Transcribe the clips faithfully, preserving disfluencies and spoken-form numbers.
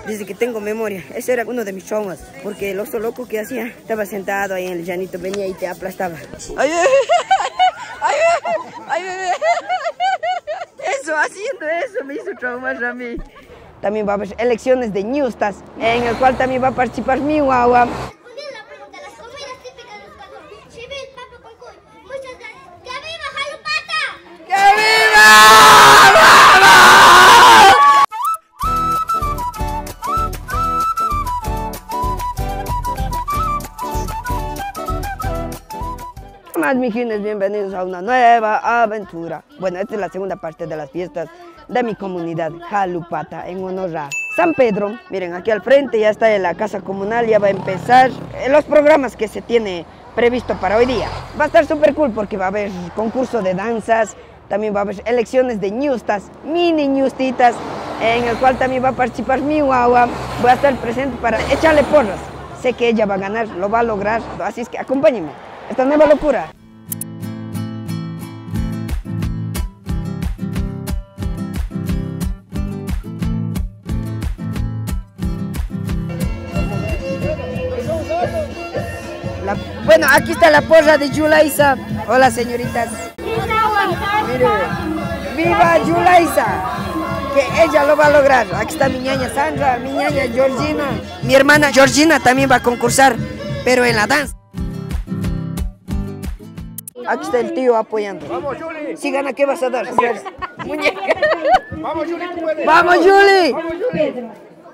desde que tengo memoria. Ese era uno de mis traumas, porque el oso loco que hacía, estaba sentado ahí en el llanito, venía y te aplastaba. ¡Ay, ay, ay, ay! Eso, haciendo eso me hizo traumar a mí. También va a haber elecciones de ñustas, en el cual también va a participar mi guagua. Más mijines, bienvenidos a una nueva aventura. Bueno, esta es la segunda parte de las fiestas de mi comunidad Jalupata en honor a San Pedro. Miren, aquí al frente ya está en la casa comunal, ya va a empezar los programas que se tiene previsto para hoy día. Va a estar súper cool porque va a haber concurso de danzas, también va a haber elecciones de ñustas, mini ñustitas, en el cual también va a participar mi guagua. Voy a estar presente para echarle porras. Sé que ella va a ganar, lo va a lograr, así es que acompáñenme. Esta nueva locura. La, bueno, aquí está la porra de Yulaisa. Hola, señoritas. Mire, ¡viva Yulaisa! Que ella lo va a lograr. Aquí está mi ñaña Sandra, mi ñaña Georgina. Mi hermana Georgina también va a concursar, pero en la danza. Aquí está el tío apoyando. Vamos, Juli. Si gana, ¿qué vas a dar? Muñeca. Vamos, Juli, tú puedes. ¡Vamos, Juli! Vamos, Juli.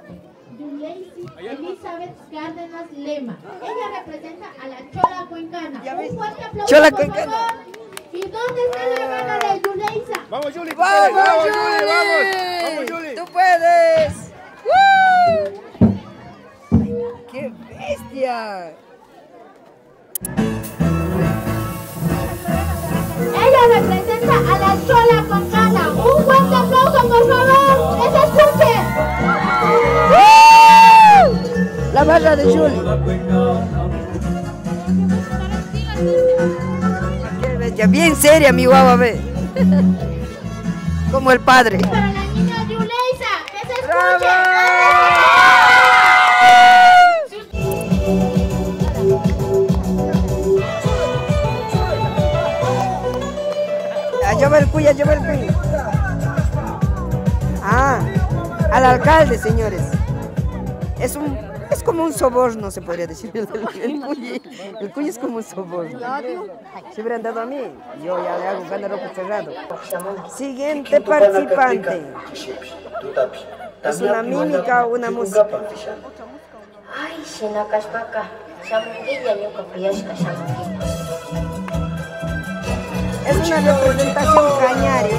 Elizabeth Cárdenas Lema. Ella representa a la Chola Cuencana. Un fuerte aplauso, Chola por Cuencana. favor. ¿Y dónde está la hermana de Yuleisa? Vamos, Juli. ¡Vamos, vamos, Juli! Vamos, vamos, Juli. ¡Tú puedes! ¡Woo! ¡Qué bestia! Ella representa a la Chola Cuencana. Un fuerte aplauso, por favor. ¡Que se escuche! ¡Woo! La barra de Juli. Qué bestia, bien seria mi guagua, ve. Como el padre. Para la niña Yuleisa, que se escuche. ¡Bravo! Lleva el cuya, lleva el cuya. Ah, al alcalde, señores. Es un, es como un soborno, se podría decir. El, el, cuya, el cuya es como un soborno. Si hubieran dado a mí, yo ya le hago ganar ojo cerrado. Siguiente participante. Es una mímica o una música. Ay, Shinakashpaka, Shamunguilla, Ñuka Puyashka, Shamunguilla. Es una representación cañaria.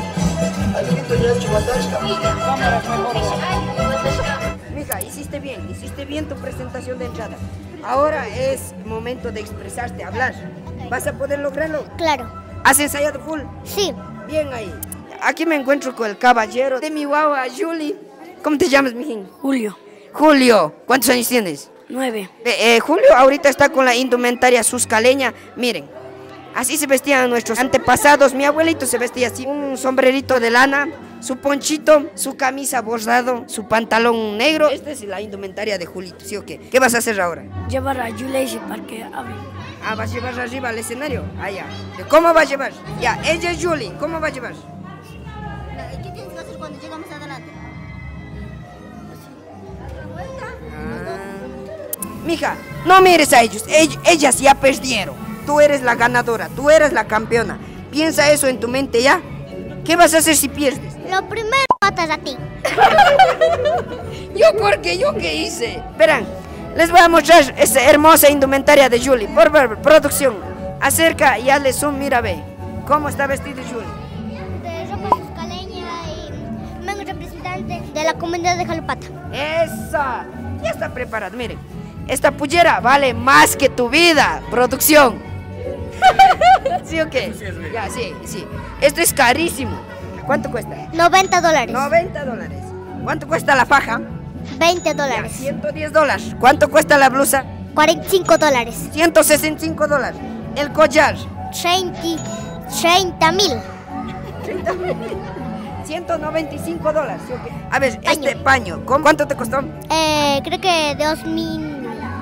Mija, hiciste bien, hiciste bien tu presentación de entrada. Ahora es momento de expresarte, hablar. ¿Vas a poder lograrlo? Claro. ¿Has ensayado full? Sí. Bien ahí. Aquí me encuentro con el caballero de mi guagua, Juli. ¿Cómo te llamas, mijín? Julio. Julio, ¿cuántos años tienes? Nueve. Eh, eh, Julio ahorita está con la indumentaria suscaleña. Miren, así se vestían nuestros antepasados. Mi abuelito se vestía así, un sombrerito de lana, su ponchito, su camisa bordado, su pantalón negro. Esta es la indumentaria de Julito, ¿sí o qué? ¿Qué vas a hacer ahora? Llevar a Yuleisa para que hable. Ah, ¿vas a llevar arriba al escenario? Ah, ya. ¿Cómo va a llevar? Ya, ella es Juli, ¿cómo va a llevar? ¿Qué tienes que hacer cuando llegamos adelante? Ah. Mija, no mires a ellos, Ell- ellas ya perdieron. Tú eres la ganadora, tú eres la campeona. Piensa eso en tu mente, ¿ya? ¿Qué vas a hacer si pierdes? Lo primero matas a ti. ¿Yo por qué? ¿Yo qué hice? Verán, les voy a mostrar esta hermosa indumentaria de Juli. Por favor, producción, acerca y hazle zoom, mira, ve. ¿Cómo está vestido Juli? De ropa suscaleña y vengo representante de la comunidad de Jalupata. ¡Esa! Ya está preparada, miren. Esta pullera vale más que tu vida, producción. ¿Sí o qué? Ya, sí, sí. Esto es carísimo. ¿Cuánto cuesta? noventa dólares. noventa dólares. ¿Cuánto cuesta la faja? veinte Ya, dólares. ciento diez dólares. ¿Cuánto cuesta la blusa? cuarenta y cinco dólares. ciento sesenta y cinco dólares. El collar. treinta mil. ciento noventa y cinco dólares. ¿Sí o qué? A ver, este paño, ¿con ¿cuánto te costó? Eh, creo que dos mil.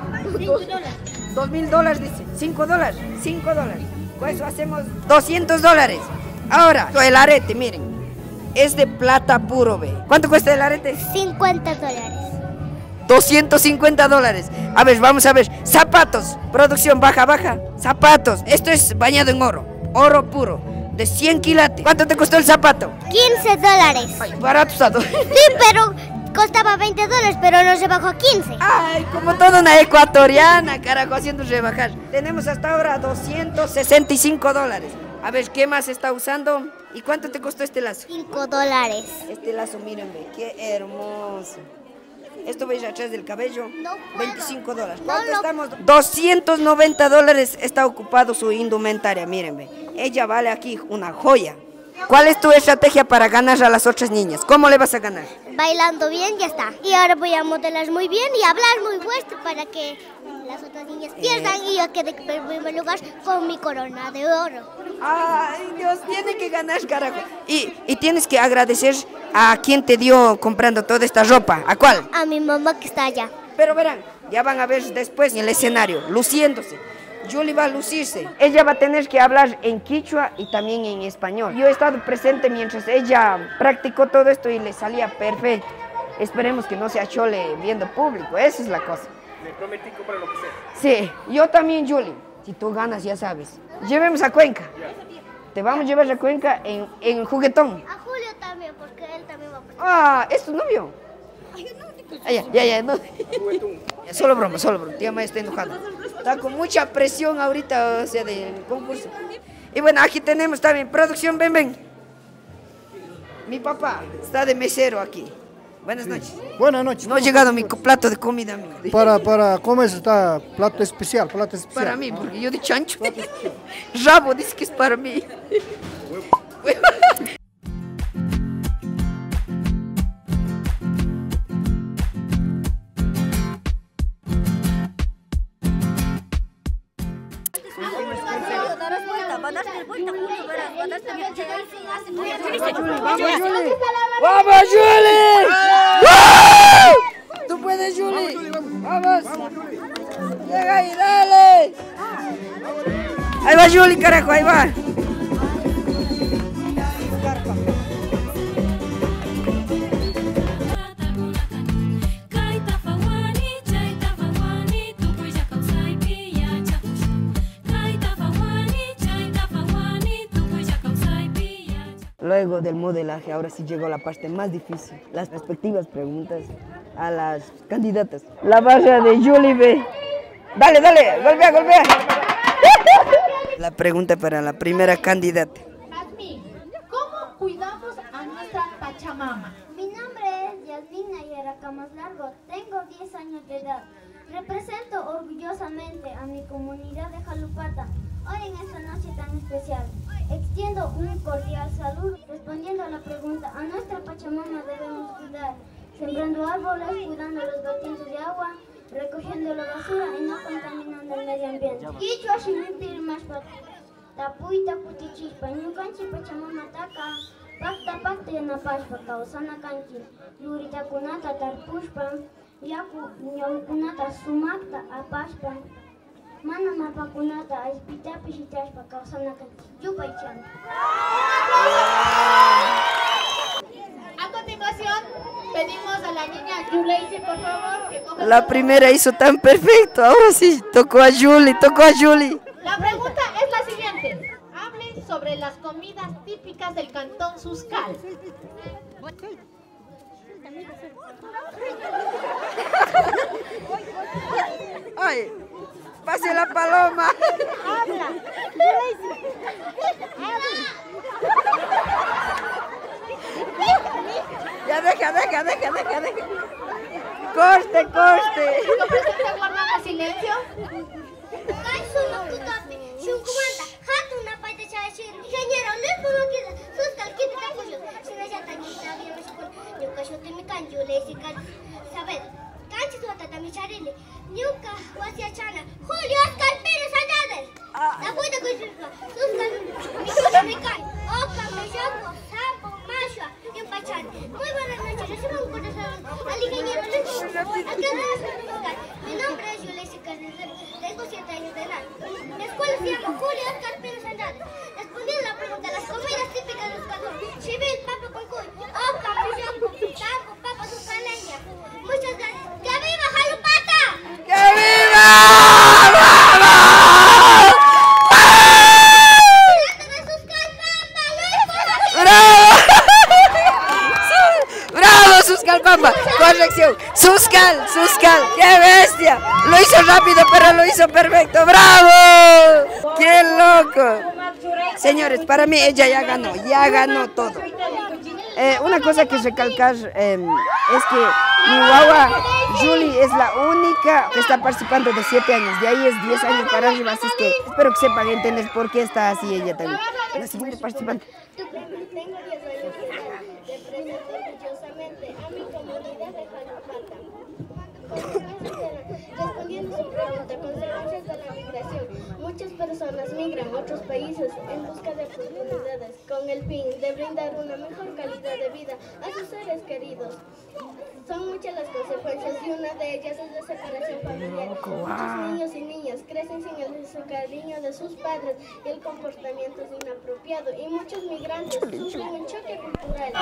Dos mil dólares, dice. Cinco dólares. Cinco dólares. Con eso hacemos doscientos dólares. Ahora, el arete, miren. Es de plata puro, ve. ¿Cuánto cuesta el arete? cincuenta dólares. doscientos cincuenta dólares. A ver, vamos a ver. Zapatos. Producción, baja, baja. Zapatos. Esto es bañado en oro. Oro puro. De cien quilates. ¿Cuánto te costó el zapato? quince dólares. Ay, barato está. Sí, pero costaba veinte dólares, pero no se bajó a quince. Ay, como toda una ecuatoriana, carajo, haciendo rebajar. Tenemos hasta ahora doscientos sesenta y cinco dólares. A ver, ¿qué más está usando? ¿Y cuánto te costó este lazo? cinco dólares. Este lazo, mírenme, qué hermoso. Esto veis atrás del cabello, No puedo. veinticinco dólares. No ¿Cuánto lo- estamos? doscientos noventa dólares está ocupado su indumentaria, mírenme. Ella vale aquí una joya. ¿Cuál es tu estrategia para ganar a las otras niñas? ¿Cómo le vas a ganar? Bailando bien, ya está. Y ahora voy a modelar muy bien y hablar muy fuerte para que las otras niñas pierdan y yo quede en primer lugar con mi corona de oro. Ay, Dios, tiene que ganar, carajo. Y, y tienes que agradecer a quien te dio comprando toda esta ropa. ¿A cuál? A mi mamá que está allá. Pero verán, ya van a ver después en el escenario, luciéndose. Julie va a lucirse. Ella va a tener que hablar en quichua y también en español. Yo he estado presente mientras ella practicó todo esto y le salía perfecto. Esperemos que no se achole viendo público, esa es la cosa. Le prometí comprar lo que sea. Sí, yo también, Julie. Si tú ganas, ya sabes. Llevemos a Cuenca. Te vamos a llevar a Cuenca en, en juguetón. A Julio también, porque él también va a participar. Ah, ¿es tu novio? Ah, ya, ya, ya, no. Ya, solo broma, solo broma. Tía Maya está enojada. Está con mucha presión ahorita, o sea, del concurso. Y bueno, aquí tenemos también producción, ven, ven. Mi papá está de mesero aquí. Buenas noches. Buenas noches. No ha llegado mi co- plato de comida a mí. Para, para comer está plato especial, plato especial. Para mí, porque yo de chancho. Rabo dice que es para mí. ¡Vamos, Julie! ¡Woo! ¡Tú puedes, Julie! ¡Vamos! ¡Llega ahí, dale! Ahí va Julie, carajo, ahí va. Luego del modelaje, ahora sí llegó la parte más difícil, las respectivas preguntas a las candidatas. La barra de Julie B. Dale, dale, golpea, golpea. La pregunta para la primera candidata. Yasmín, ¿cómo cuidamos a nuestra Pachamama? Mi nombre es Yasmina Yera Camas Largo, tengo diez años de edad. Represento orgullosamente a mi comunidad de Jalupata, hoy en esta noche tan especial. Extiendo un cordial saludo respondiendo a la pregunta, a nuestra Pachamama debemos cuidar, sembrando árboles, cuidando los vertientes de agua, recogiendo la basura y no contaminando el medio ambiente. Quichua shimimpir mashpat, tapuy taputi chispa, ñukanchi Pachamama taka, pakta pakta yanapashpa, kausana kanchi, yuritakunata tarpushpa, yaku ñawkunata sumakta apashpa, mana mapakunata aispitapi shitashpa, kausana kanchi, yupaychan. A continuación, pedimos a la niña Yuleisi, por favor, que coja La su- primera hizo tan perfecto, ahora sí, tocó a Julie, tocó a Julie. La pregunta es la siguiente. Hable sobre las comidas típicas del Cantón Suscal. Ay, pase la paloma. Ya deja, deja, deja, deja, deja. Corte, corte. ¿Con presencia guardamos silencio? Julio Oscar Pérez Andrade. La cuenta con sus sus mi mi cae. Oca me llamo Sampo Masha. Y Mi nombre es Yulesi Carnicero, tengo siete años de edad. Mi escuela se llama Julio Oscar Pérez Andrade. Respondiendo a la pregunta, las comidas típicas de Euskadi son chivil, papa con cuy, oca, millón, taco, papa sucaleña. Muchas gracias. ¡Que viva Jalupata! ¡Que viva! Suscalpamba, corrección, Suscal, Suscal, qué bestia, lo hizo rápido pero lo hizo perfecto, bravo, qué loco. Señores, para mí ella ya ganó, ya ganó todo. Eh, una cosa que recalcar eh, es que mi guagua Julie es la única que está participando de siete años, de ahí es diez años para arriba, así es que espero que sepan entender por qué está así ella también. La siguiente participante. Tengo diez años de edad, represento orgullosamente a mi comunidad de Jalupata. Respondiendo a su pregunta, consecuencias de la migración. Muchas personas migran a otros países en busca de oportunidades con el fin de brindar una mejor calidad de vida a sus seres queridos. Son muchas las consecuencias y una de ellas es la separación familiar. Muchos niños y niñas crecen sin el cariño de sus padres y el comportamiento es inapropiado y muchos migrantes sufren un choque cultural.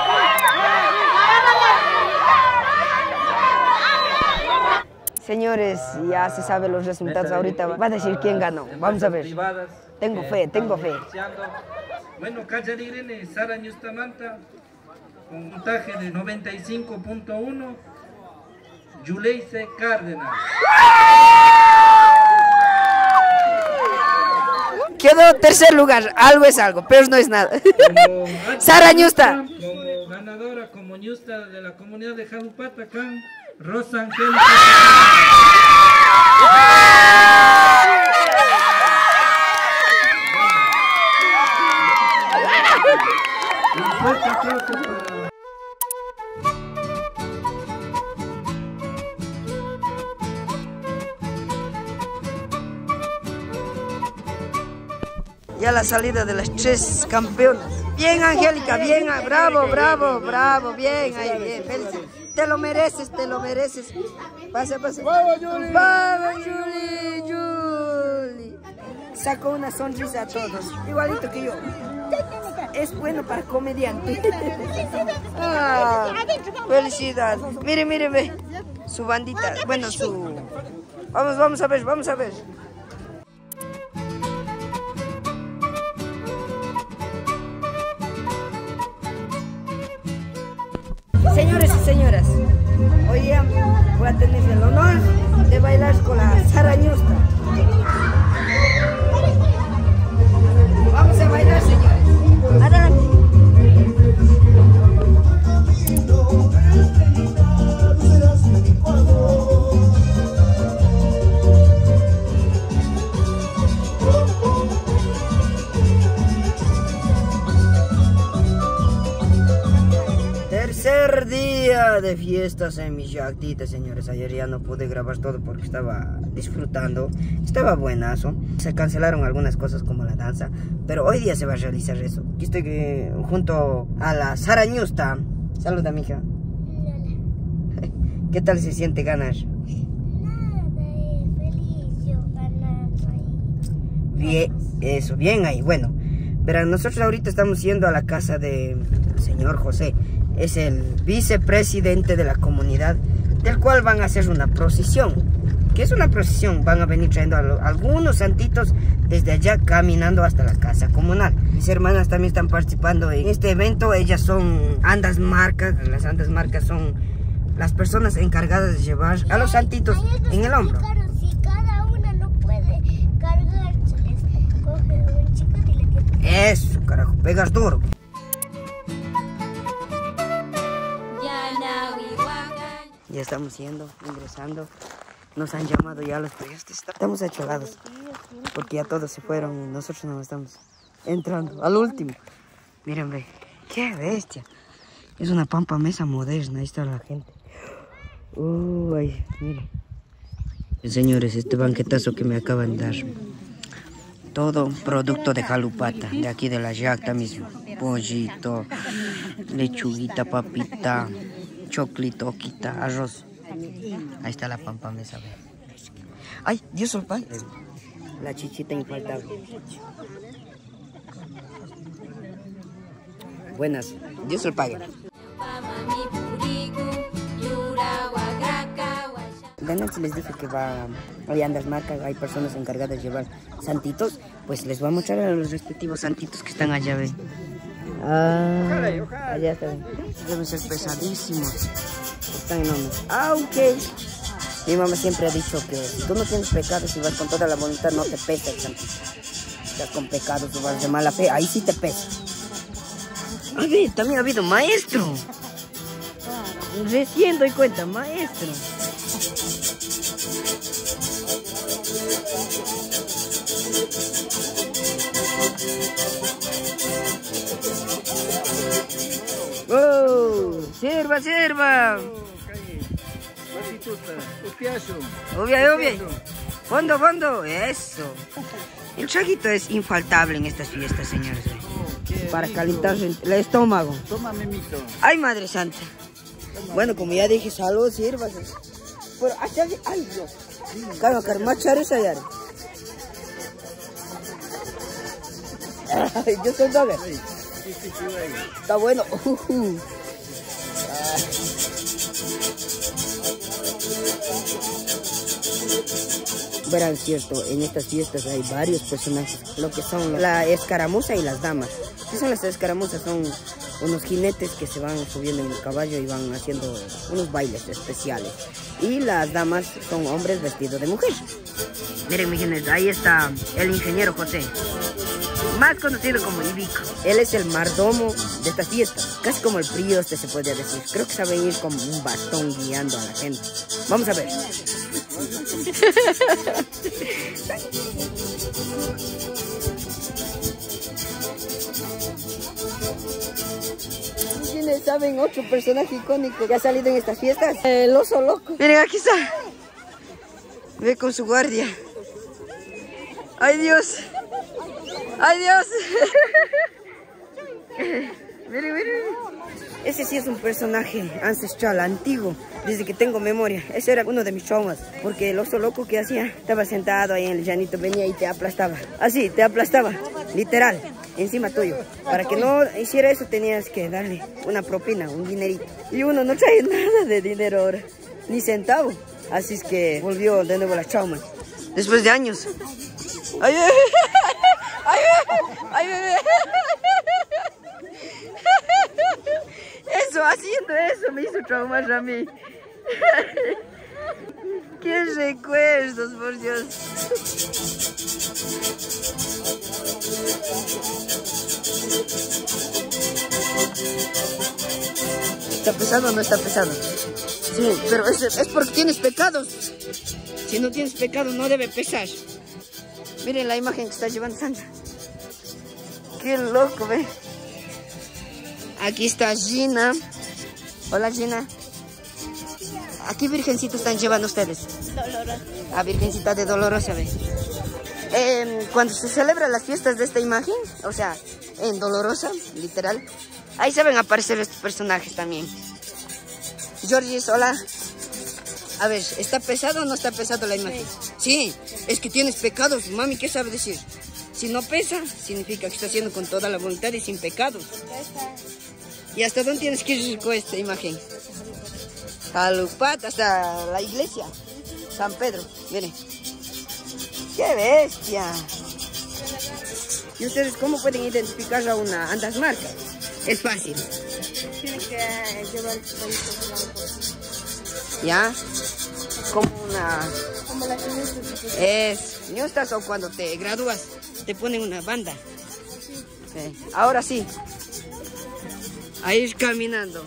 Señores, ya se saben los resultados ahorita, va a decir quién ganó, vamos a ver. Tengo fe, tengo fe. Bueno, Cacharirene, Sara Ñustamanta, con un puntaje de noventa y cinco punto uno, Yuleise Cárdenas. Quedó tercer lugar, algo es algo, pero no es nada. Sara Ñusta. Como ganadora, como Ñusta de la comunidad de Jalupata, Can, Rosa Angélica. Un fuerte aplauso para... Ya la salida de las tres campeonas. Bien, Angélica, bien, bravo, bravo, bravo, bien, ahí, bien, feliz. Te lo mereces, te lo mereces. Pasa, pasa. ¡Vamos, Julie! ¡Vamos, Julie! ¡Julie! Sacó una sonrisa a todos, igualito que yo. Es bueno para comediante. Ah, felicidad. Mire, mire, ve. Su bandita, bueno, su... Vamos, vamos a ver, vamos a ver. Señores y señoras, hoy día voy a tener el honor de bailar con la Sara Ñusta. Vamos a bailar, señores. Adelante. Tercer día de fiestas en mi yactita, señores. Ayer ya no pude grabar todo porque estaba disfrutando. Estaba buenazo. Se cancelaron algunas cosas como la danza, pero hoy día se va a realizar eso. Aquí estoy eh, junto a la Sara Ñusta. Saluda, mija. ¿Qué tal se siente ganar? Nada, eh, feliz yo ganando ahí. Bien, eso, bien ahí. Bueno, verán, nosotros ahorita estamos yendo a la casa del señor José. Es el vicepresidente de la comunidad, del cual van a hacer una procesión. ¿Qué es una procesión? Van a venir trayendo a lo, algunos santitos desde allá caminando hasta la casa comunal. Mis hermanas también están participando en este evento. Ellas son andas marcas. Las andas marcas son las personas encargadas de llevar a los santitos en el hombro. Si cada una no puede cargar, se les coge un chicote y le quita. Eso, carajo, pegas duro. Ya estamos yendo, ingresando. Nos han llamado ya los periodistas. Estamos acholados porque ya todos se fueron y nosotros no estamos entrando al último. Miren, ve, qué bestia. Es una pampa mesa moderna. Ahí está la gente. Uy, miren. Señores, este banquetazo que me acaban de dar, todo producto de Jalupata, de aquí de la yacta mismo. Pollito, lechuguita, papita, choclito, quita, arroz. Ahí está la pampa mesa. Ay, Dios el Padre. La chichita infaltable. Buenas, Dios el Padre. De noche les dije que va, hoy andas marca, hay personas encargadas de llevar santitos, pues les voy a mostrar a los respectivos santitos que están allá, ven. Ah, allá están. Deben ser pesadísimos. Están enormes. Aunque mi mamá siempre ha dicho que si tú no tienes pecados y vas con toda la voluntad, no te pesa el santito. Si estás con pecados o vas de mala fe, ahí sí te pesa. A ver, también ha habido maestro. Recién doy cuenta, maestro. ¡Oh! ¡Sirva, sirva! Obvio, obvio. Fondo, fondo. Eso. El traguito es infaltable en estas fiestas, señores. Para calentarse el estómago. Toma, memito. ¡Ay, Madre Santa! Bueno, como ya dije, salud, sirvas. Pero, ¡ay, Dios! Calma, calma, chares allá. Ay, yo soy dogger. Está bueno. Uh, uh. Ah. Verán, cierto, en estas fiestas hay varios personajes, lo que son la escaramuza y las damas. ¿Qué son las escaramuzas? Son unos jinetes que se van subiendo en el caballo y van haciendo unos bailes especiales. Y las damas son hombres vestidos de mujer. Miren, mi gente, ahí está el ingeniero José, más conocido como Ibico. Él es el mardomo de esta fiesta, casi como el prioste se podría decir. Creo que sabe ir como un bastón guiando a la gente. Vamos a ver. ¿Quiénes saben otro personaje icónico que ha salido en estas fiestas? El oso loco. Miren, aquí está. Ve con su guardia. ¡Ay, Dios! ¡Ay, Dios! Miren, miren. Ese sí es un personaje ancestral, antiguo, desde que tengo memoria. Ese era uno de mis traumas, porque el oso loco que hacía, estaba sentado ahí en el llanito, venía y te aplastaba. Así, te aplastaba, literal, encima tuyo. Para que no hiciera eso tenías que darle una propina, un dinerito. Y uno no trae nada de dinero ahora, ni centavo. Así es que volvió de nuevo la trauma. Después de años. ¡Ay, ay, ay, ay, bebé! Eso, haciendo eso me hizo traumar a mí. ¡Qué recuerdos, por Dios! ¿Está pesado o no está pesado? Sí, pero es, es porque tienes pecados. Si no tienes pecados no debe pesar. Miren la imagen que está llevando Sandra. ¡Qué loco, ve! Aquí está Gina. Hola, Gina. ¿A qué virgencita están llevando ustedes? Dolorosa. A Virgencita de Dolorosa, ve. Eh, cuando se celebran las fiestas de esta imagen, o sea, en Dolorosa, literal, ahí saben aparecer estos personajes también. Georgis, hola. A ver, ¿está pesado o no está pesado la imagen? Sí, es que tienes pecados, mami, ¿qué sabe decir? Si no pesa, significa que está haciendo con toda la voluntad y sin pecados. ¿Y hasta dónde tienes que ir con esta imagen? Calupata, hasta la iglesia, San Pedro, miren. ¡Qué bestia! ¿Y ustedes cómo pueden identificar a una andasmarca? Es fácil. Tienen que llevar el país. ¿Ya? Como una... Como las ñustas. Es ñustas, o cuando te gradúas te ponen una banda. Sí. Sí. Ahora sí. A ir caminando.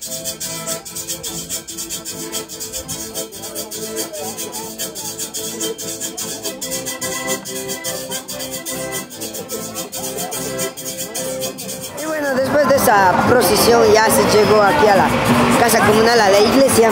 Y bueno, después de esa procesión ya se llegó aquí a la casa comunal, a la iglesia.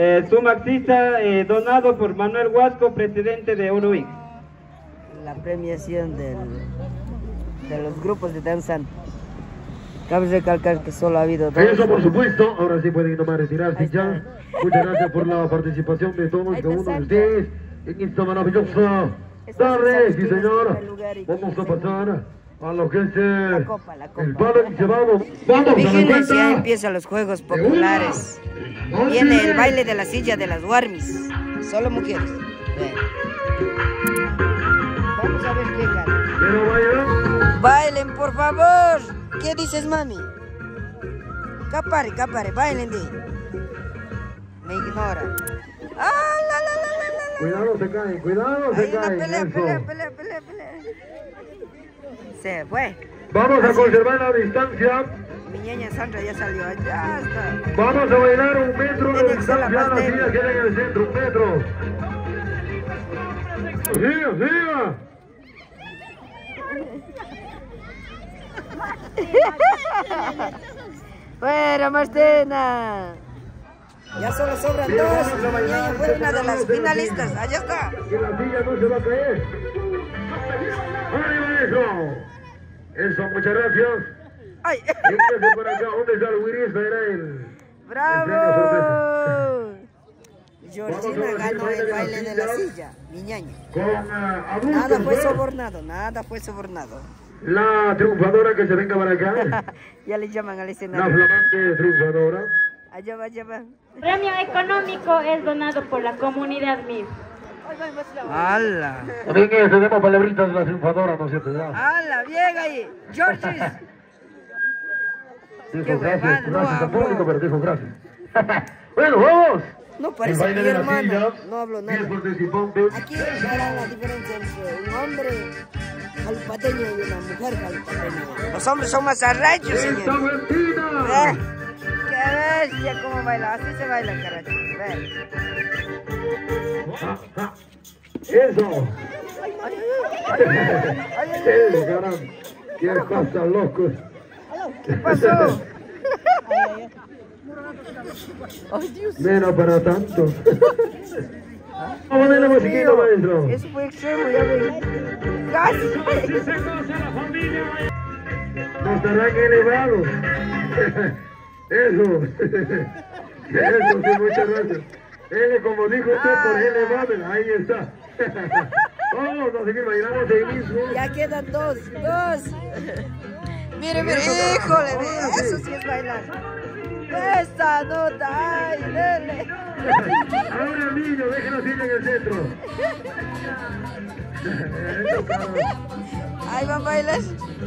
Eh, Sumaxista eh, donado por Manuel Huasco, presidente de Uruguay. La premiación del, de los grupos de danzantes. Cabe recalcar que solo ha habido dos. Eso por supuesto, ahora sí pueden nomás retirarse ya. Muchas gracias por la participación de todos cada uno de ustedes en esta maravillosa tarde, sí señor. Vamos a pasar a lo que es eh, copa, la copa. el palo y cebado. Vamos Fíjense, ya a empiezan los juegos populares. Viene el baile de la silla de las Warmis. Solo mujeres. Ven. Vamos a ver quién gana. ¿Quiero bailar? Bailen, por favor. ¿Qué dices, mami? Capare, capare, bailen de. Me ignora. ¡Ah, la, la, la, la, la! Cuidado, se caen, cuidado, se Hay una caen. pelea, eso. pelea, pelea, pelea, pelea. Se fue. Vamos a Así. conservar la distancia. Mi ñaña Sandra ya salió. Ya está. Vamos a bailar un metro de Tiene que ser la distancia. más La silla débil. queda en el centro, un metro. ¡Siga, siga! ¡Fuera, Martena! Ya solo sobran Sí, dos. vamos a bailar, Ñaña fue una de las vamos a finalistas. Allá está. Que la silla no se va a caer. ¡Arriba eso! Eso, muchas gracias. ¡Ay! Véngase por acá. ¿Dónde está el Wiris? Era el... ¡Bravo! Georgina ganó el baile de la silla. Mi ñaña. Con uh, adultos, Nada fue ¿no? sobornado. Nada fue sobornado. La triunfadora que se venga para acá. Ya le llaman al La escenario. flamante triunfadora. Allá va, allá va. Premio económico es donado por la comunidad M I F. ¡Hala! También eh, tenemos palabritas de la triunfadora, ¿no es cierto? Ya. ¡Hala! ¡Bien ahí! ¡Georgis! Dijo huevada, gracias, no gracias al hablo. público, pero dijo gracias. Bueno, vamos. No El parece baile mi de la hermana. silla. No hablo diez nada. participantes. Aquí verán la diferencia entre un hombre jalpateño y una mujer jalpateña. Los hombres son más arrechos, ¡Esta señor. mentira! Eh, ¡Qué bestia cómo baila! Así se baila, carajo. Ve. Ah, ah. Eso. Eso, caramba. ¿Qué pasa, locos? ¿Qué pasó? Menos para tanto. Vamos a poner la musiquita, maestro. Eso fue extremo, ya ven. ¡Casi! No estarán elevados. Eso. Eso, sí, muchas gracias. Él, como dijo usted, por elevado, ahí está. Vamos a seguir bailando ahí mismo. Ya quedan dos, dos. Mire, mire, híjole, eso sí es bailar. Esta nota, ay, dele. Ahora, niño, dejen la silla en el centro. Eso, caramba. Ahí van bailar.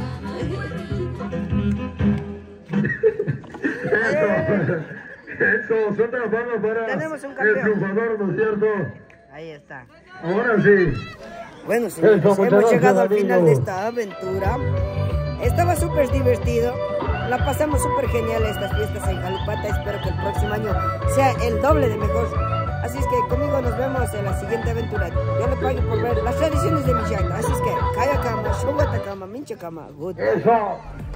Eso, eso, suelta las palmas para Tenemos un el campeón. triunfador, ¿no es cierto? Ahí está. Ahora sí. Bueno, señores, Eso, muchas hemos llegado al gracias, final de amigo. esta aventura. Estaba súper divertido. La pasamos súper genial estas fiestas en Jalupata. Espero que el próximo año sea el doble de mejor. Así es que conmigo nos vemos en la siguiente aventura. Yo le pago por ver las tradiciones de mi llanta. Así es que, Kaya Kama, Shogata Kama, Mincha Kama, good. Eso.